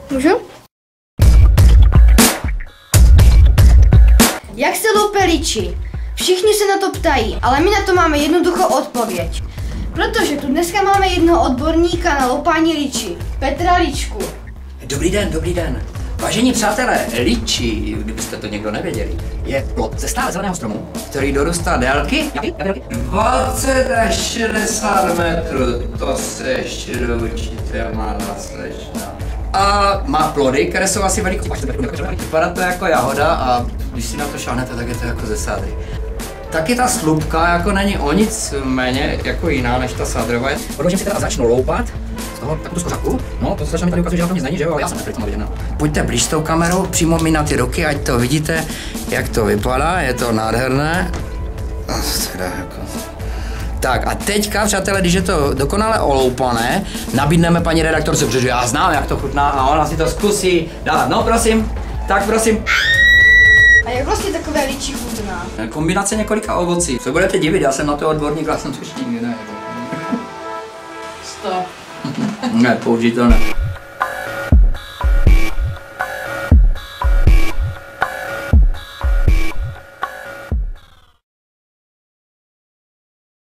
Můžu? Jak se loupe liči? Všichni se na to ptají, ale my na to máme jednoduchou odpověď. Protože tu dneska máme jednoho odborníka na loupání liči, Petra Ličku. Dobrý den, dobrý den. Vážení přátelé, liči, kdybyste to někdo nevěděli, je plod ze stále zeleného stromu, který dorůstá délky 20 až 60 metrů. To se určitě má slečna. A má plody, které jsou asi veliký. Vypadá to jako jahoda a když si na to šáhnete, tak je to jako ze sádry. Taky ta slupka jako není o nic méně jako jiná než ta sádrová. Protože si teda začnu loupat z toho takovou skořáku. No, to začne mi tady ukazuje, že na tom nic není, že jo, ale já jsem to viděl. Pojďte blíž s tou kamerou, přímo mi na ty ruky, ať to vidíte, jak to vypadá, je to nádherné. Tak a teďka, přátelé, když je to dokonale oloupané, nabídneme paní redaktorce, protože já znám, jak to chutná a ona si to zkusí dát. No, prosím, tak prosím. A jak vlastně takové liči chutná? Kombinace několika ovocí. Co budete divit, já jsem na to odborník, já jsem to ještě nikdy nejedl. Stop. Ne, použít to ne.